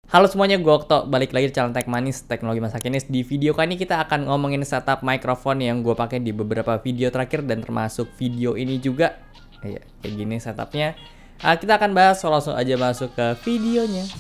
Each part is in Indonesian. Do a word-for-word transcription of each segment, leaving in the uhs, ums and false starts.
Halo semuanya, gue Okto, balik lagi di channel Tech Manis, Teknologi Masa Kini. Di video kali ini kita akan ngomongin setup mikrofon yang gue pakai di beberapa video terakhir dan termasuk video ini juga. Iya, kayak gini setupnya. Nah, kita akan bahas, so langsung aja masuk ke videonya.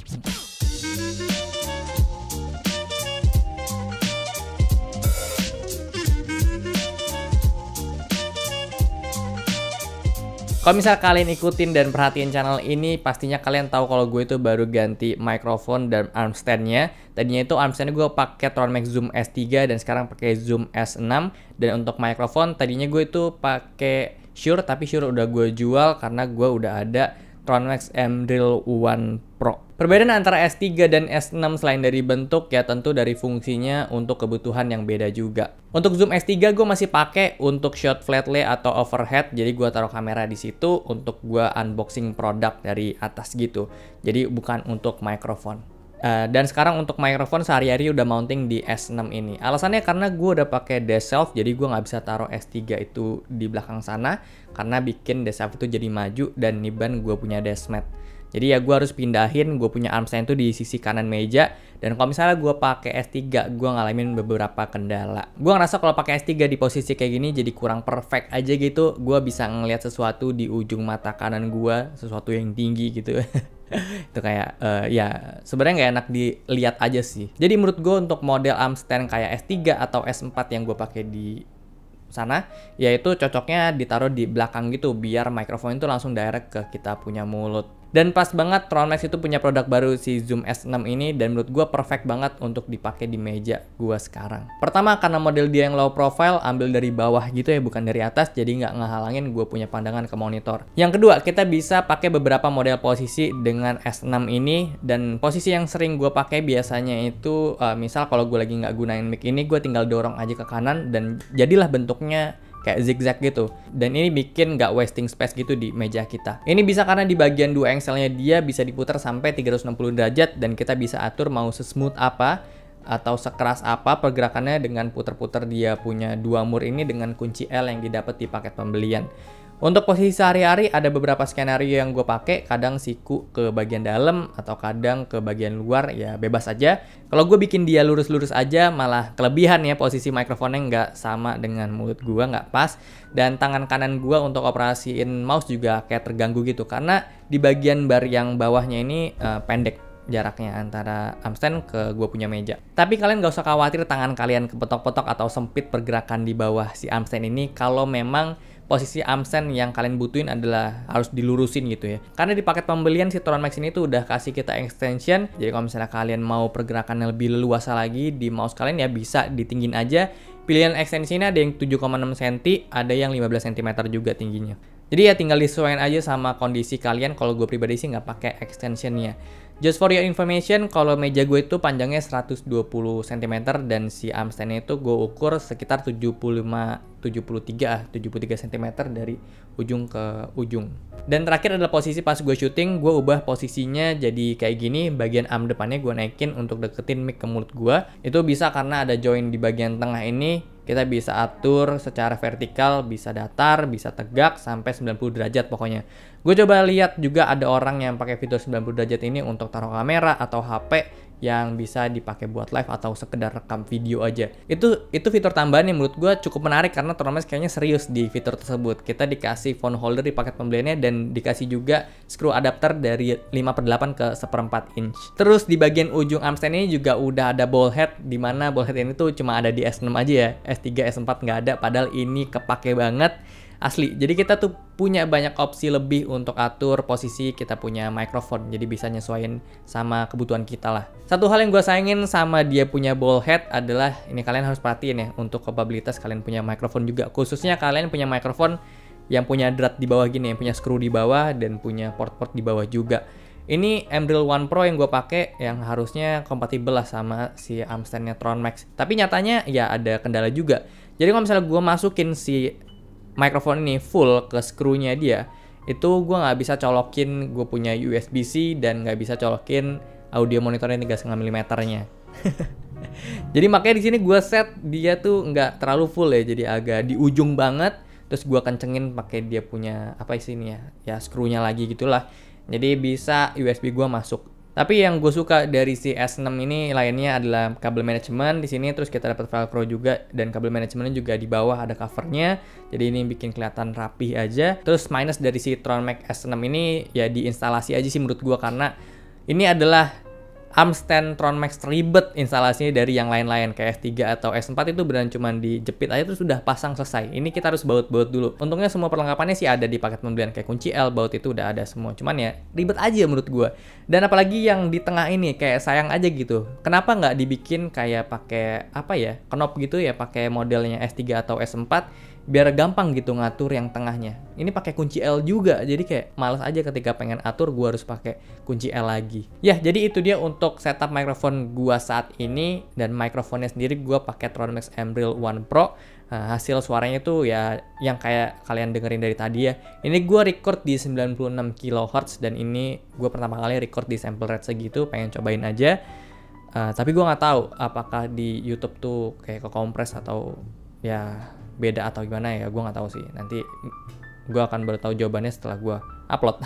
Kalau misal kalian ikutin dan perhatiin channel ini, pastinya kalian tahu kalau gue itu baru ganti mikrofon dan arm stand-nya. Tadinya itu arm stand gue pakai Tronmax Zoom S tiga dan sekarang pakai Zoom S enam. Dan untuk mikrofon tadinya gue itu pakai Shure, tapi Shure udah gue jual karena gue udah ada Tronmax M-Drill One Pro. Perbedaan antara S tiga dan S enam selain dari bentuk, ya tentu dari fungsinya untuk kebutuhan yang beda juga. Untuk Zoom S tiga gue masih pakai untuk shot flat lay atau overhead, jadi gue taruh kamera di situ untuk gue unboxing produk dari atas gitu. Jadi bukan untuk mikrofon. Uh, dan sekarang untuk mikrofon sehari-hari udah mounting di S enam ini. Alasannya karena gue udah pakai desk shelf, jadi gue nggak bisa taruh S tiga itu di belakang sana karena bikin desk shelf itu jadi maju dan niban gue punya desk mat. Jadi ya gue harus pindahin, gue punya arm stand itu di sisi kanan meja. Dan kalau misalnya gue pakai S tiga, gue ngalamin beberapa kendala. Gue ngerasa kalau pakai S tiga di posisi kayak gini jadi kurang perfect aja gitu. Gue bisa ngelihat sesuatu di ujung mata kanan gue, sesuatu yang tinggi gitu. Itu kayak uh, ya sebenarnya nggak enak dilihat aja sih. Jadi menurut gue untuk model arm stand kayak S tiga atau S empat yang gue pakai di sana, yaitu cocoknya ditaruh di belakang gitu biar mikrofon itu langsung direct ke kita punya mulut. Dan pas banget Tronmax itu punya produk baru si Zoom S enam ini, dan menurut gue perfect banget untuk dipakai di meja gue sekarang. Pertama karena model dia yang low profile, ambil dari bawah gitu ya, bukan dari atas, jadi nggak ngehalangin gue punya pandangan ke monitor. Yang kedua, kita bisa pakai beberapa model posisi dengan S enam ini, dan posisi yang sering gue pakai biasanya itu uh, misal kalau gue lagi nggak gunain mic ini, gue tinggal dorong aja ke kanan dan jadilah bentuknya kayak zigzag gitu. Dan ini bikin nggak wasting space gitu di meja kita. Ini bisa karena di bagian dua engselnya dia bisa diputar sampai tiga ratus enam puluh derajat dan kita bisa atur mau sesmooth apa atau sekeras apa pergerakannya dengan putar-putar dia punya dua mur ini dengan kunci L yang didapat di paket pembelian. Untuk posisi sehari-hari ada beberapa skenario yang gue pakai, kadang siku ke bagian dalam atau kadang ke bagian luar, ya bebas aja. Kalau gue bikin dia lurus-lurus aja malah kelebihan ya, posisi mikrofonnya nggak sama dengan mulut gue, nggak pas. Dan tangan kanan gue untuk operasiin mouse juga kayak terganggu gitu karena di bagian bar yang bawahnya ini uh, pendek jaraknya antara arm stand ke gue punya meja. Tapi kalian gak usah khawatir tangan kalian kepetok-petok atau sempit pergerakan di bawah si arm stand ini kalau memang posisi arm stand yang kalian butuhin adalah harus dilurusin gitu ya. Karena di paket pembelian si Tronmax ini tuh udah kasih kita extension. Jadi kalau misalnya kalian mau pergerakannya lebih leluasa lagi di mouse kalian, ya bisa ditinggin aja. Pilihan extensionnya ada yang tujuh koma enam sentimeter, ada yang lima belas sentimeter juga tingginya. Jadi ya tinggal disesuaikan aja sama kondisi kalian. Kalau gue pribadi sih nggak pakai extensionnya. Just for your information, kalau meja gue itu panjangnya seratus dua puluh sentimeter dan si arm stand-nya itu gue ukur sekitar tujuh puluh lima, tujuh puluh tiga, tujuh puluh tiga sentimeter dari ujung ke ujung. Dan terakhir adalah posisi pas gue syuting, gue ubah posisinya jadi kayak gini. Bagian arm depannya gue naikin untuk deketin mic ke mulut gue. Itu bisa karena ada join di bagian tengah ini. Kita bisa atur secara vertikal, bisa datar, bisa tegak, sampai sembilan puluh derajat pokoknya. Gue coba lihat juga ada orang yang pakai fitur sembilan puluh derajat ini untuk taruh kamera atau H P yang bisa dipakai buat live atau sekedar rekam video aja. Itu itu fitur tambahan yang menurut gue cukup menarik karena Tronmax kayaknya serius di fitur tersebut. Kita dikasih phone holder di paket pembeliannya dan dikasih juga screw adapter dari lima per delapan ke seperempat inch. Terus di bagian ujung arm stand ini juga udah ada ball head, di mana ball head ini tuh cuma ada di S enam aja ya. S tiga, S empat nggak ada, padahal ini kepake banget. Asli, jadi kita tuh punya banyak opsi lebih untuk atur posisi kita punya mikrofon, jadi bisa nyesuaiin sama kebutuhan kita lah. Satu hal yang gue sayangin sama dia punya ball head adalah, ini kalian harus perhatiin ya, untuk kapabilitas kalian punya mikrofon juga, khususnya kalian punya mikrofon yang punya drat di bawah gini, yang punya screw di bawah dan punya port-port di bawah juga. Ini M-Drill One Pro yang gue pakai yang harusnya kompatibel lah sama si arm stand-nya Tronmax. Tapi nyatanya ya ada kendala juga. Jadi kalau misalnya gue masukin si mikrofon ini full ke screw-nya dia, itu gue nggak bisa colokin gue punya U S B C dan nggak bisa colokin audio monitornya tiga koma lima milimeter-nya. Jadi makanya di sini gue set dia tuh nggak terlalu full ya, jadi agak di ujung banget. Terus gue kencengin pakai dia punya apa sih ini ya, ya screw-nya lagi gitulah. Jadi bisa U S B gue masuk Tapi yang gue suka dari si S enam ini lainnya adalah kabel manajemen di sini, terus kita dapat Velcro juga, dan kabel manajemennya juga di bawah ada covernya. Jadi ini bikin kelihatan rapih aja. Terus minus dari si Tronmax S enam ini ya di instalasi aja sih menurut gue, karena ini adalah arm stand Tronmax ribet instalasinya dari yang lain-lain kayak S tiga atau S empat itu beneran cuman dijepit aja terus sudah pasang selesai. Ini kita harus baut-baut dulu. Untungnya semua perlengkapannya sih ada di paket pembelian kayak kunci L, baut itu udah ada semua. Cuman ya ribet aja menurut gua. Dan apalagi yang di tengah ini kayak sayang aja gitu. Kenapa nggak dibikin kayak pakai apa ya? Knop gitu ya, pakai modelnya S tiga atau S empat biar gampang gitu ngatur yang tengahnya. Ini pakai kunci L juga, jadi kayak males aja ketika pengen atur gua harus pakai kunci L lagi. Ya, jadi itu dia untuk setup mikrofon gua saat ini, dan mikrofonnya sendiri gua pakai Tronmax Embril One Pro. Nah, hasil suaranya tuh ya yang kayak kalian dengerin dari tadi ya. Ini gua record di sembilan puluh enam kilohertz dan ini gua pertama kali record di sample rate segitu, pengen cobain aja. Uh, tapi gua nggak tahu apakah di YouTube tuh kayak kekompres atau ya beda atau gimana ya, gue nggak tahu sih. Nanti gue akan baru tahu jawabannya setelah gue upload.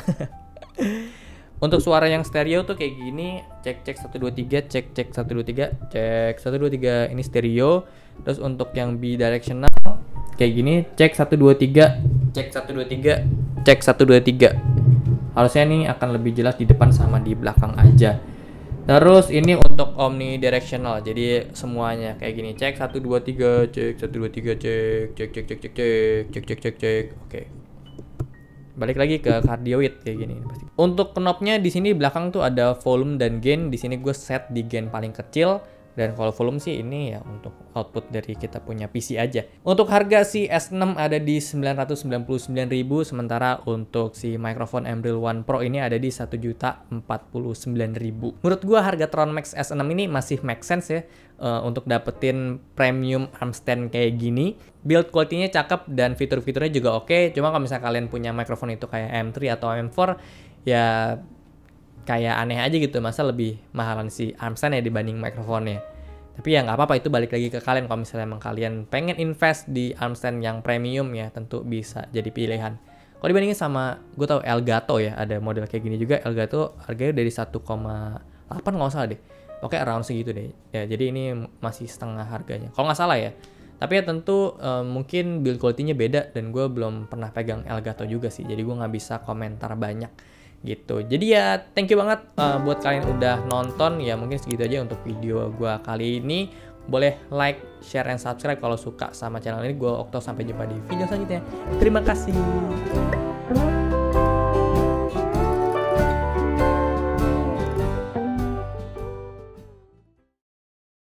Untuk suara yang stereo tuh kayak gini, cek cek satu dua tiga, cek cek satu dua tiga, cek satu dua tiga, ini stereo. Terus untuk yang bidirectional kayak gini, cek satu dua tiga, cek satu dua tiga, cek satu dua tiga. Harusnya nih akan lebih jelas di depan sama di belakang aja. Terus ini untuk omnidirectional, jadi semuanya kayak gini, cek satu dua tiga, cek satu dua tiga, cek cek cek cek cek cek cek cek cek cek. Oke. Balik lagi ke cardioid kayak gini pasti. Untuk knobnya di sini belakang tuh ada volume dan gain. Di sini gue set di gain paling kecil. Dan kalau volume sih ini ya untuk output dari kita punya P C aja. Untuk harga si S enam ada di sembilan ratus sembilan puluh sembilan ribu, sementara untuk si microphone Embril One Pro ini ada di satu juta empat puluh sembilan ribu. Menurut gua harga Tronmax S enam ini masih make sense ya uh, untuk dapetin premium arm stand kayak gini. Build quality-nya cakep dan fitur-fiturnya juga oke. Cuma kalau misalnya kalian punya microphone itu kayak M tiga atau M empat ya kayak aneh aja gitu, masa lebih mahalan si arm stand ya dibanding mikrofonnya. Tapi ya nggak apa-apa, itu balik lagi ke kalian. Kalau misalnya emang kalian pengen invest di arm stand yang premium ya tentu bisa jadi pilihan. Kalau dibandingin sama, gue tau Elgato ya, ada model kayak gini juga. Elgato harganya dari satu koma delapan nggak salah deh, oke around segitu deh ya. Jadi ini masih setengah harganya kalau nggak salah ya. Tapi ya tentu uh, mungkin build quality-nya beda, dan gue belum pernah pegang Elgato juga sih, jadi gue nggak bisa komentar banyak gitu. Jadi ya thank you banget uh, buat kalian udah nonton ya. Mungkin segitu aja untuk video gua kali ini. Boleh like, share, and subscribe kalau suka sama channel ini. Gua Okto, sampai jumpa di video selanjutnya. Terima kasih.